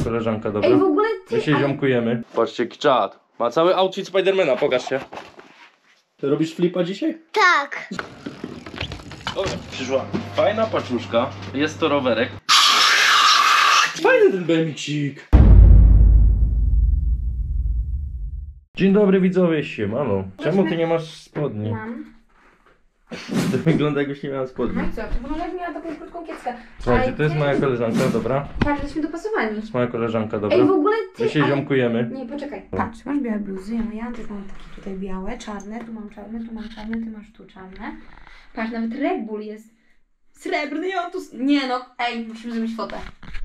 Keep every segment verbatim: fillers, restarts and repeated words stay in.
koleżanka, dobra? Ej, w ogóle ty... My się ziomkujemy. Patrzcie, jaki czad. Ma cały outfit Spidermana, pokaż się. Ty robisz flipa dzisiaj? Tak. Dobra, przyszła fajna paczuszka. Jest to rowerek. Fajny ten B M X-ik. Dzień dobry widzowie, siemano. Czemu ty nie masz spodni? Mam. To wygląda jakbyś nie miała spodni. No i co? Bo ona miała taką krótką kieckę. Słuchajcie, Ale to jest ty- moja koleżanka, dobra? Patrz, jesteśmy dopasowani. To jest moja koleżanka, dobra? Ej, w ogóle ty... My się ale- ziomkujemy. Nie, poczekaj. Patrz, masz białe bluzy, ja, ja też mam takie tutaj białe, czarne, tu mam czarne, tu mam czarne, ty masz tu czarne. Patrz, nawet Red Bull jest srebrny, ja tu... Nie no, ej, musimy zrobić fotę.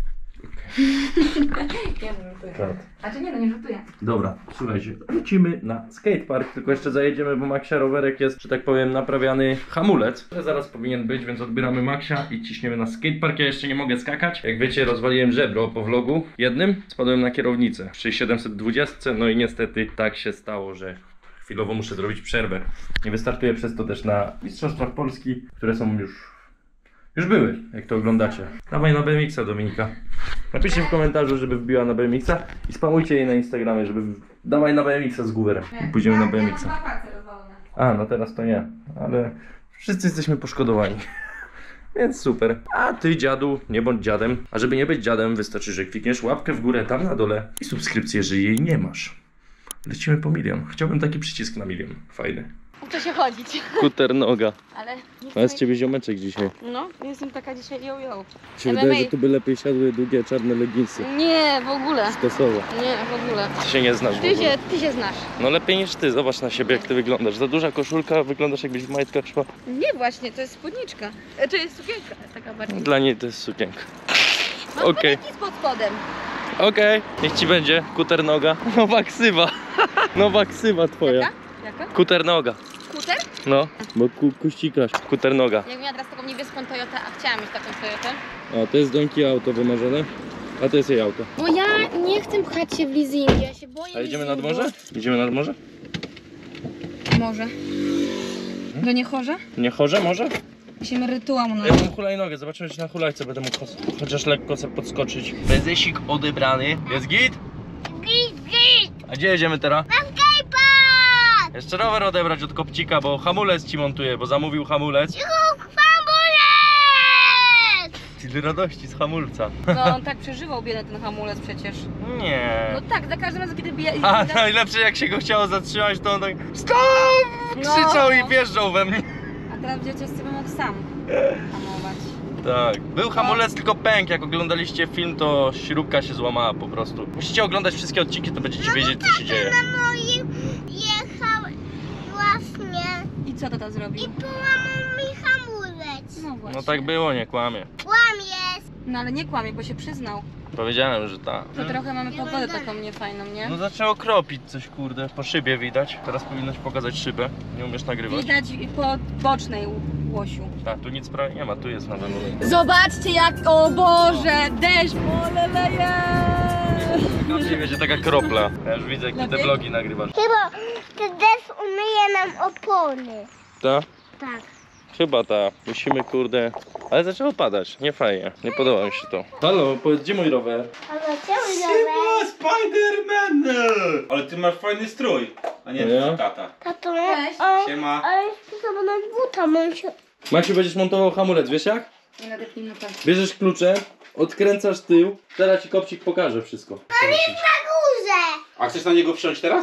Ja nie żartuję. Tak. A czy nie, no nie żartuję. Dobra, słuchajcie, lecimy na skatepark, tylko jeszcze zajedziemy, bo Maxia rowerek jest, że tak powiem, naprawiany hamulec. Zaraz powinien być, więc odbieramy Maxia i ciśniemy na skatepark. Ja jeszcze nie mogę skakać. Jak wiecie, rozwaliłem żebro po vlogu jednym, spadłem na kierownicę przy siedemset dwadzieścia, no i niestety tak się stało, że chwilowo muszę zrobić przerwę. Nie wystartuję przez to też na Mistrzostwach Polski, które są już... Już były, jak to oglądacie. Dawaj na B M X-a, Dominika. Napiszcie w komentarzu, żeby wbiła na B M X-a i spamujcie jej na Instagramie, żeby... Dawaj na B M X-a z Guwerem. Pójdziemy na B M X-a. A, no teraz to nie, ale wszyscy jesteśmy poszkodowani. Więc super. A ty, dziadu, nie bądź dziadem. A żeby nie być dziadem, wystarczy, że klikniesz łapkę w górę tam na dole i subskrypcję, jeżeli jej nie masz. Lecimy po milion. Chciałbym taki przycisk na milion. Fajny. Uczę się chodzić. Kuter noga. Ale nie A jest ciebie ziomeczek dzisiaj. No, jestem taka dzisiaj yo-yo. Się M M A. wydaje, że tu by lepiej siadły długie czarne leginsy. Nie, w ogóle. Stosowo. Nie, w ogóle. Ty się nie znasz w Ty ogóle. się, ty się znasz. No lepiej niż ty, zobacz na siebie jak ty wyglądasz. Za duża koszulka, wyglądasz jakbyś w majtkach szła. Nie właśnie, to jest spódniczka. E, To jest sukienka taka bardziej. Dla niej to jest sukienka. Mam Okej. okay. pod spodem. Okej, niech ci będzie. Kuter noga. Nowa ksywa. Nowa ksywa twoja. Jaka? Jaka? Kuter noga. Skuter? No, bo ku, kuścikasz. Kuter noga. Jak miała teraz taką niebieską Toyotę, a chciałam mieć taką Toyotę. O, to jest Donki auto wymarzone. A to jest jej auto. Bo ja nie chcę pchać się w leasingi, ja się boję. A idziemy nad leasingu. morze? Idziemy nad morze? Może. Do Niechorza? Nie chorze może? Musimy rytuał na... Ja mam hulajnogę, zobaczymy czy na hulajce będę mógł chos- chociaż lekko sobie podskoczyć. Bezesik odebrany. Jest git? Git, git! A gdzie jedziemy teraz? Na skatepark! Jeszcze rower odebrać od Kopcika, bo hamulec ci montuje, bo zamówił hamulec. Hamulec! Tyle radości z hamulca. No on tak przeżywał biedny ten hamulec przecież. Nie. No tak, za każdym razem kiedy bije... A najlepsze jak się go chciało zatrzymać, to on tak stop! No. Krzyczał i wjeżdżał we mnie. A teraz dziecię sobie mógł sam hamować. Tak. Był hamulec, tylko pęk. Jak oglądaliście film, to śrubka się złamała po prostu. Musicie oglądać wszystkie odcinki, to będziecie wiedzieć co się dzieje. Na moim jechał właśnie I co tata zrobił? i połamał mi hamulec. No właśnie. No tak było, nie kłamie. Łamiesz. No ale nie kłamie, bo się przyznał. Powiedziałem, że tak. To trochę mamy pogodę taką niefajną, nie? No zaczęło kropić coś, kurde. Po szybie widać. Teraz powinnaś pokazać szybę. Nie umiesz nagrywać? Widać po bocznej łosiu. Tak, tu nic prawie nie ma, tu jest na dole. Zobaczcie jak, o Boże, deszcz, pole leje! Lepiej będzie taka kropla. Ja już widzę, jak ty te Lepiej? vlogi nagrywasz. Chyba ten deszcz umyje nam opony. Ta? Tak. Chyba ta. Musimy, kurde... Ale zaczęło padać. Nie fajnie. Nie podoba mi się to. Halo, powiedz, gdzie mój rower? Ale czemu rower? Spiderman! Ale ty masz fajny strój, a nie No ja? tata. Tato, Cześć. o, Siema. ale to na buta, mam się... Maciu, będziesz montował hamulec, wiesz jak? Nie nadepnij na tak. Bierzesz klucze, odkręcasz tył. Teraz ci Kopcik pokaże wszystko. Na górze. A chcesz na niego wsiąść teraz?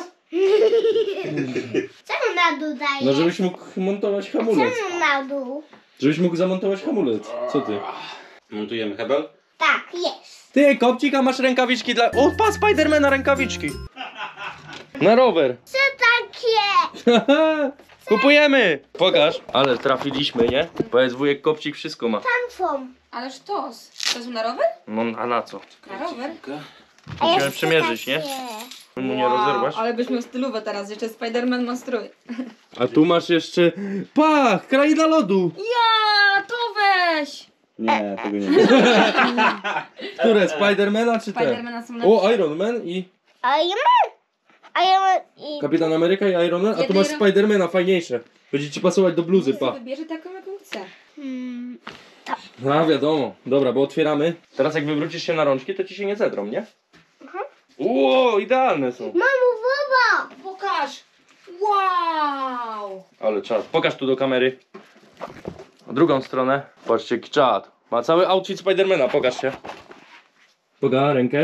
Czemu na dół dajesz? No żebyś mógł montować hamulec. Czemu na dół? Żebyś mógł zamontować hamulec. Co ty? Montujemy hebel? Tak, jest. Ty, Kopcika, masz rękawiczki dla... O, pa, Spidermana rękawiczki. Na rower. Co takie? Kupujemy! Pokaż. Ale trafiliśmy, nie? Powiedz, wujek Kopcik wszystko ma. Tam są. Ale sztos. To jest na rower? No, a na co? Na rower? A Musimy jeszcze przymierzyć, nie? takie. Mu nie rozerwasz. Ale byś miał stylówę teraz, jeszcze Spiderman ma strój. A tu masz jeszcze... Pach! Kraina lodu! Ja, to weź! Nie, tego nie ma. Które? Spidermana czy te? Spidermana są na... O, Iron Man i A ja mam. A ja mam i... Kapitan Ameryka i Iron Man, a tu Jednej masz rę- Spidermana, fajniejsze. Będzie ci pasować do bluzy, pa. Wybierze taką, jaką chce. Hmm. A wiadomo. Dobra, bo otwieramy. Teraz jak wywrócisz się na rączki, to ci się nie zedrą, nie? Ło, idealne są. Mamo, baba! Pokaż! Wow! Ale czad. Pokaż tu do kamery. Na drugą stronę. Patrzcie, jaki czad. Ma cały outfit Spidermana, pokaż się. Pokaż rękę.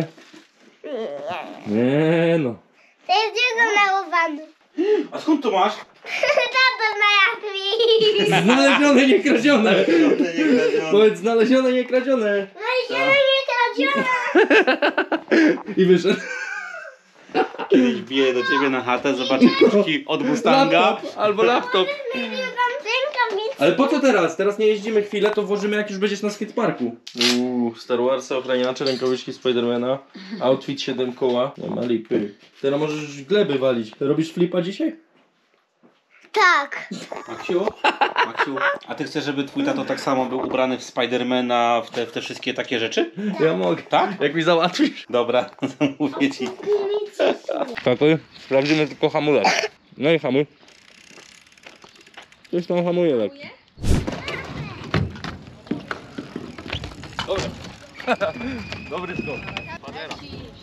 Nie no. To jest jego malowany. A skąd to masz? Tato znalazł mi. Znalezione, nie kradzione. Powiedz znalezione, nie kradzione. No i się nie kradziona. I wyszedł. Kiedyś wbiję do ciebie na chatę, zobaczę kluczki od Mustanga. Laptop albo laptop. Rękawice. Ale po co teraz? Teraz nie jeździmy chwilę, to włożymy jak już będziesz na skateparku. Uuu, Star Warsy, ochraniacze, rękawiczki Spidermana, outfit siedem koła. Nie ma lipy. Teraz możesz gleby walić. Robisz flipa dzisiaj? Tak. Maksiu? Maksiu? A ty chcesz, żeby twój tato tak samo był ubrany w Spidermana, w te, w te wszystkie takie rzeczy? Ja mogę. Tak? Jak mi załatwisz? Dobra, zamówię ci. Takoy, sprawdzimy tylko hamulec. No i hamuj. Coś tam hamuje lekko. Dobra. Dobry skok. Padera.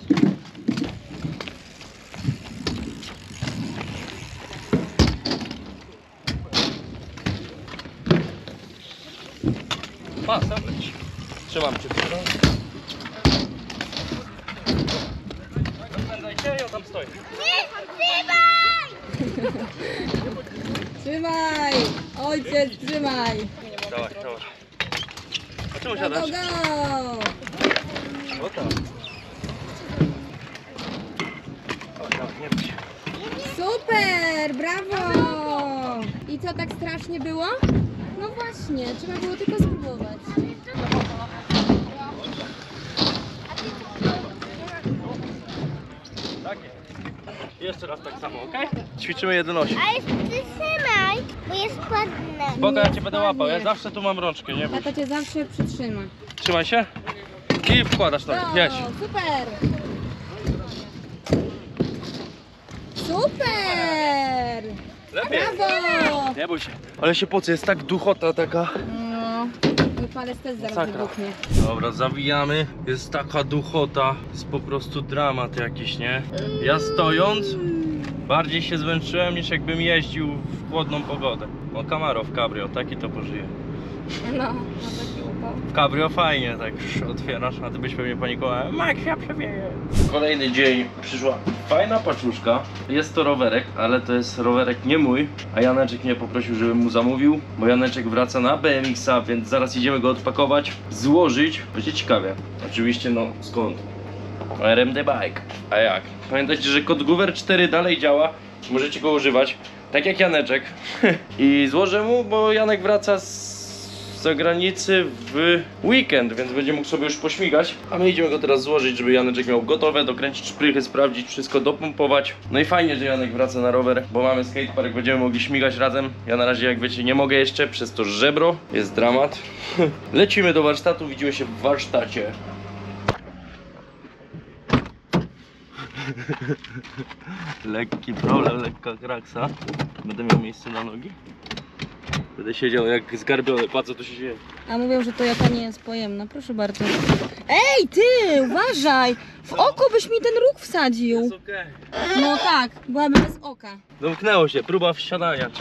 Pa, sam leć. Trzymam cię. Rozpędzajcie, ja tam stoję. Trzymaj! Ojciec, trzymaj! Dawaj, dawaj. A czemu Go, siadasz? go, go! O tak. O, dawaj, nie bój się. Super! Brawo! I co, tak strasznie było? No właśnie, trzeba było tylko spróbować. Tak jest. Jeszcze raz tak samo, ok? Ćwiczymy jedynosi. A jest przytrzymaj, bo jest ładne. Spoko, ja cię będę łapał, ja zawsze tu mam rączkę, nie bój się. Tata cię zawsze przytrzyma. Trzymaj się i wkładasz nogi, No, jedź. super! Super! Lepiej. Brawo! Nie bój się. Ale się pocy, jest tak duchota taka. No, mój palec też zaraz Masakra. wybuchnie. Dobra, zawijamy. Jest taka duchota. Jest po prostu dramat jakiś, nie? Ja stojąc bardziej się zmęczyłem niż jakbym jeździł w chłodną pogodę. O, Camaro w cabrio, taki to pożyje. No, na taki upał. W cabrio fajnie, tak otwierasz, a ty byś pewnie panikowała. Maksia przewieje. Kolejny dzień, przyszła fajna paczuszka. Jest to rowerek, ale to jest rowerek nie mój, a Janeczek mnie poprosił, żebym mu zamówił, bo Janeczek wraca na B M X-a, więc zaraz idziemy go odpakować, złożyć. Będzie ciekawie. Oczywiście, no skąd? R M D Bike. A jak? Pamiętajcie, że kod Guver cztery dalej działa, możecie go używać, tak jak Janeczek. I złożę mu, bo Janek wraca z z zagranicy w weekend, więc będzie mógł sobie już pośmigać. A my idziemy go teraz złożyć, żeby Janeczek miał gotowe, dokręcić szprychy, sprawdzić wszystko, dopompować. No i fajnie, że Janek wraca na rower, bo mamy skatepark, będziemy mogli śmigać razem. Ja na razie, jak wiecie, nie mogę jeszcze, przez to żebro. Jest dramat. Lecimy do warsztatu, widzimy się w warsztacie. Lekki problem, lekka kraksa. Będę miał miejsce na nogi. Będę siedział jak zgarbiony, patrz co tu się dzieje. A mówią, że to jaka nie jest pojemna. Proszę bardzo. Ej, ty, uważaj! W oko byś mi ten róg wsadził. Jest okej. No tak, byłaby bez oka. Domknęło się, próba wsiadania.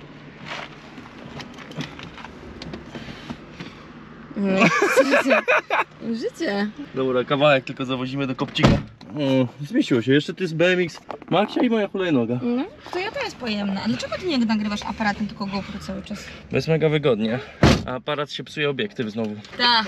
No, życie. Życie. Dobra, kawałek tylko zawozimy do kopcika. O, zmieściło się, jeszcze to jest B M X Maksia i moja hulajnoga. No, to ja to jest pojemna. A dlaczego ty nie nagrywasz aparatem, tylko GoPro cały czas? To jest mega wygodnie, a aparat się psuje obiektyw znowu. Tak.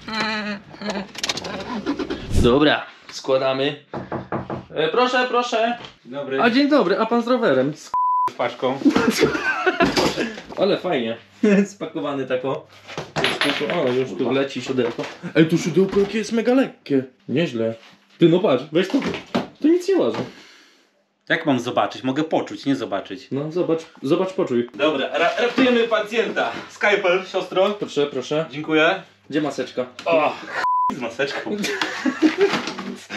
Dobra, składamy. E, proszę, proszę. Dobry. A dzień dobry, a pan z rowerem? Z paczką. Ale fajnie. Spakowany tako. O, już tu leci siodełko. Ej, tu siodełko jakie jest mega lekkie. Nieźle. Ty no patrz, weź to. To nic nie waży. Jak mam zobaczyć? Mogę poczuć, nie zobaczyć. No zobacz, zobacz, poczuj. Dobra, ra raptujemy pacjenta. Skypel, siostro. Proszę, proszę. Dziękuję. Gdzie maseczka? O, z maseczką.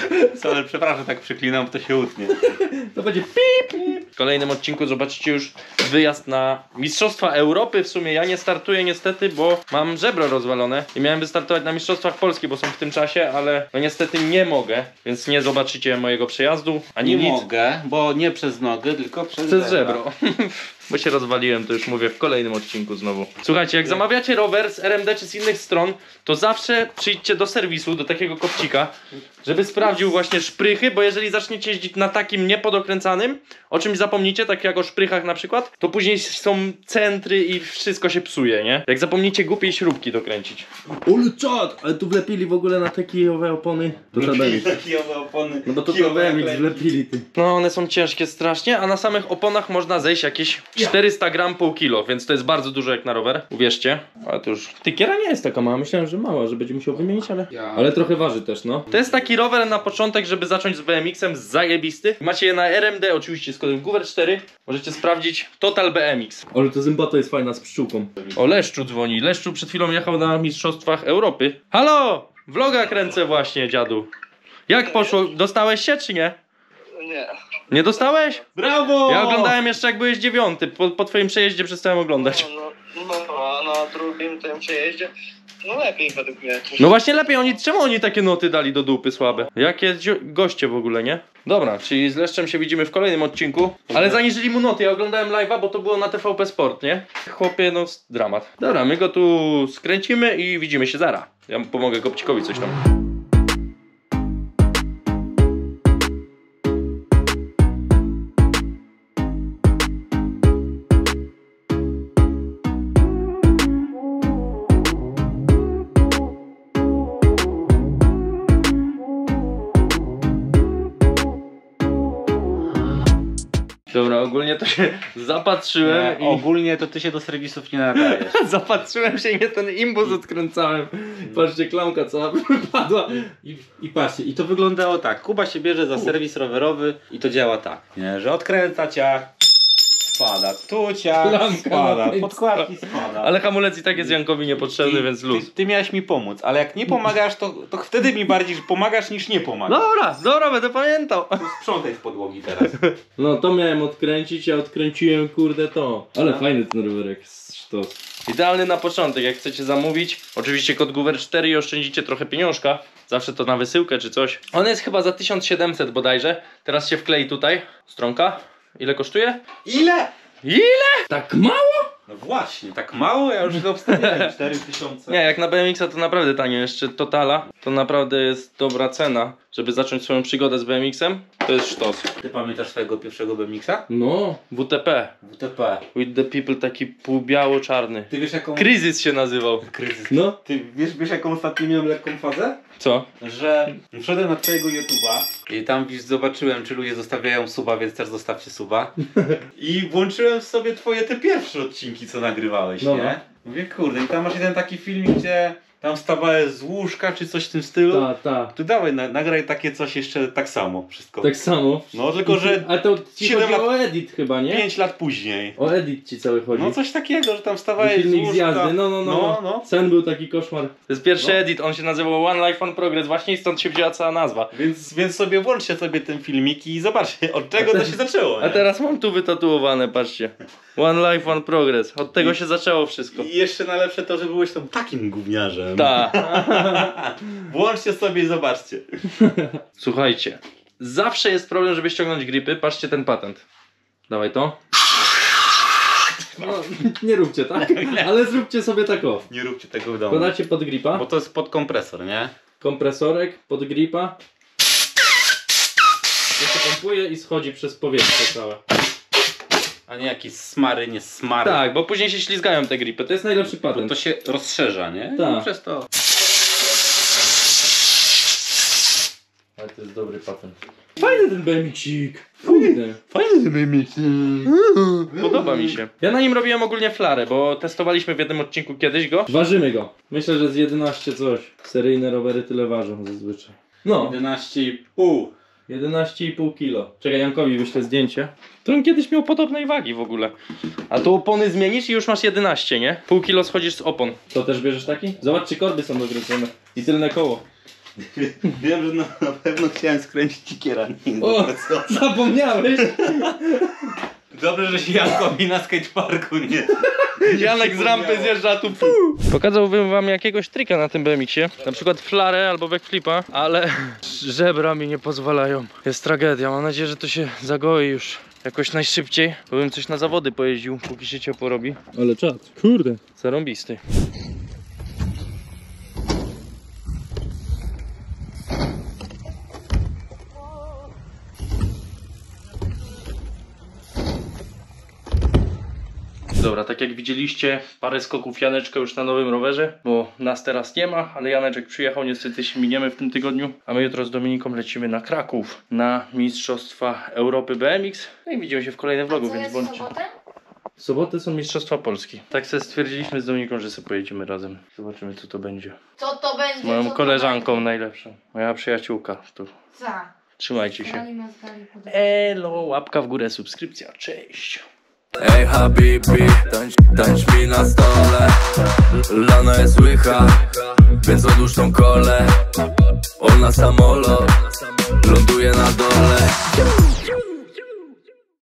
nic, ale przepraszam, tak przyklinam, to się utnie. To będzie pip. W kolejnym odcinku zobaczycie już wyjazd na Mistrzostwa Europy. W sumie ja nie startuję niestety, bo mam żebro rozwalone i miałem wystartować na Mistrzostwach Polski, bo są w tym czasie, ale no niestety nie mogę, więc nie zobaczycie mojego przejazdu ani Nie nic. mogę, bo nie przez nogę, tylko przez, Przez żebra. żebro. Bo się rozwaliłem, to już mówię w kolejnym odcinku znowu. Słuchajcie, jak zamawiacie rower z R M D czy z innych stron, to zawsze przyjdźcie do serwisu, do takiego kopcika, żeby sprawdził właśnie szprychy, bo jeżeli zaczniecie jeździć na takim niepodokręcanym, o czymś zapomnicie, tak jak o szprychach na przykład, to później są centry i wszystko się psuje, nie? Jak zapomnicie głupiej śrubki dokręcić. Ule czad! Ale tu wlepili w ogóle na te kijowe opony. To Kijowe opony. No bo to kijowe B M X naklejki. wlepili ty. No one są ciężkie strasznie, a na samych oponach można zejść jakieś czterysta gram, pół kilo, więc to jest bardzo dużo jak na rower, uwierzcie. Ale to już... Tykiera nie jest taka mała, myślałem, że mała, że będzie musiał wymienić, ale... Ja. Ale trochę waży też, no. To jest taki rower na początek, żeby zacząć z B M X-em, zajebisty. Macie je na R M D, oczywiście z kodem Guwer cztery. Możecie sprawdzić Total B M X. Ale to zębata jest fajna z pszczółką. O, Leszczu dzwoni. Leszczu przed chwilą jechał na Mistrzostwach Europy. Halo! Vloga kręcę właśnie, dziadu. Jak poszło? Dostałeś się, czy nie? Nie. Nie dostałeś? Brawo! Ja oglądałem jeszcze jak byłeś dziewiąty. Po, po twoim przejeździe przestałem oglądać. No, no, no, a na drugim tym przejeździe, no lepiej według mnie. No właśnie lepiej, oni, czemu oni takie noty dali do dupy słabe? Jakie dzio- goście w ogóle, nie? Dobra, czyli z Leszczem się widzimy w kolejnym odcinku. Ale zaniżyli mu noty, ja oglądałem live'a, bo to było na T V P Sport, nie? Chłopie, no dramat. Dobra, my go tu skręcimy i widzimy się zara. Ja pomogę Kopcikowi coś tam. Dobra, ogólnie to się zapatrzyłem Nie, i... ogólnie to ty się do serwisów nie nadajesz. Zapatrzyłem się i mnie ten imbus odkręcałem. Patrzcie, klamka cała wypadła. I, I patrzcie, i to wyglądało tak. Kuba się bierze za serwis rowerowy i to działa tak, nie? Że odkręca ciach, spada, tu ciach, Klamka spada, na tej podkładki spada. Ale hamulec i tak jest Jankowi niepotrzebny, więc luz. Ty, ty miałeś mi pomóc, ale jak nie pomagasz, to, to wtedy mi bardziej pomagasz niż nie pomagasz. Dobra, dobra, będę pamiętał. To sprzątaj z podłogi teraz. No to miałem odkręcić, ja odkręciłem kurde to. Ale No. fajny ten rowerek, sztos. Idealny na początek, jak chcecie zamówić. Oczywiście kod Guwer cztery i oszczędzicie trochę pieniążka. Zawsze to na wysyłkę czy coś. On jest chyba za tysiąc siedemset bodajże. Teraz się wklei tutaj. Stronka. Ile kosztuje? Ile? Ile? Tak mało? No właśnie, tak mało? Ja już to obstawiałem, cztery tysiące. Nie, jak na B M X-a to naprawdę tanio. Jeszcze Totala to naprawdę jest dobra cena. Żeby zacząć swoją przygodę z B M X-em, to jest sztos. Ty pamiętasz swojego pierwszego B M X-a? No, W T P. W T P. With the people, taki półbiało-czarny. Ty wiesz jaką... Kryzys się nazywał. Kryzys. No. Ty wiesz, wiesz jaką ostatnio miałem lekką fazę? Co? Że wszedłem na twojego YouTube'a i tam wiesz, zobaczyłem, czy ludzie zostawiają suba, więc też zostawcie suba. I włączyłem sobie twoje te pierwsze odcinki, co nagrywałeś, No, nie? no. Mówię, kurde, i tam masz jeden taki filmik, gdzie tam wstawałeś z łóżka, czy coś w tym stylu. Ta, ta. Tu dawaj, na, nagraj takie coś jeszcze tak samo, wszystko. Tak samo. No, tylko że A to ci siedem chodzi lat- o edit chyba, nie? pięć lat później. O edit ci cały chodzi. No coś takiego, że tam wstawałeś z Filmik łóżka. z jazdy, no, no, no. no, no. Sen był taki koszmar. To jest pierwszy No. edit, on się nazywał One Life, One Progress właśnie i stąd się wzięła cała nazwa. Więc, więc sobie włączcie sobie ten filmik i zobaczcie, od czego to się zaczęło. A nie? teraz mam tu wytatuowane, patrzcie. One Life, One Progress. Od tego się zaczęło wszystko. I jeszcze najlepsze to, że byłeś tam takim gówniarzem. Ta. Włączcie sobie i zobaczcie. Słuchajcie, zawsze jest problem, żeby ściągnąć gripy. Patrzcie ten patent. Dawaj to. No, nie róbcie tak, ale zróbcie sobie tak o. Nie róbcie tego w domu. Podacie pod gripa, Bo to jest pod kompresor, nie? kompresorek, pod gripa. To się pompuje i schodzi przez powietrze całe. A nie jakieś smary, nie smary. Tak, bo później się ślizgają te gripy. To jest najlepszy Bo patent. to się rozszerza, nie? Tak. I przez to. Ale to jest dobry patent. Fajny ten B M X-ik. Fajny. Fajny wymyśl. Podoba mi się. Ja na nim robiłem ogólnie flarę, bo testowaliśmy w jednym odcinku kiedyś go. Ważymy go. Myślę, że z jedenaście coś. Seryjne rowery tyle ważą zazwyczaj. No, jedenaście i pół. jedenaście i pół kilo. Czekaj, Jankowi wyślę zdjęcie. To on kiedyś miał podobnej wagi w ogóle. A tu opony zmienisz i już masz jedenaście, nie? Pół kilo schodzisz z opon. To też bierzesz taki? Zobacz, czy korby są dokręcone. I tylne koło. Wiem, że na, na pewno chciałem skręcić ci kieranie. O, zapomniałeś? Dobrze, że się Jankowi na skateparku nie... Janek z rampy zjeżdża tu. Pokazałbym wam jakiegoś trika na tym B M X-ie. Na przykład flarę albo backflipa, ale żebra mi nie pozwalają. Jest tragedia. Mam nadzieję, że to się zagoi już jakoś najszybciej. Bo bym coś na zawody pojeździł, póki się ciepło robi. Ale czad, kurde. Zarąbisty. Dobra, tak jak widzieliście, parę skoków Janeczka już na nowym rowerze, bo nas teraz nie ma, ale Janeczek przyjechał, niestety się miniemy w tym tygodniu, a my jutro z Dominiką lecimy na Kraków, na Mistrzostwa Europy B M X. No i widzimy się w kolejnym vlogu, więc bądźcie. W sobotę są Mistrzostwa Polski. Tak sobie stwierdziliśmy z Dominiką, że sobie pojedziemy razem. Zobaczymy, co to będzie. Co to będzie? Z moją co koleżanką najlepszą. Moja przyjaciółka. Tu. Co? Trzymajcie się. Oni ma zdali pod... Elo, łapka w górę, subskrypcja. Cześć. Ej habibi, tańcz, tańcz mi na stole. Lana jest łycha, więc odłóż tą kolę. On na samolot ląduje na dole.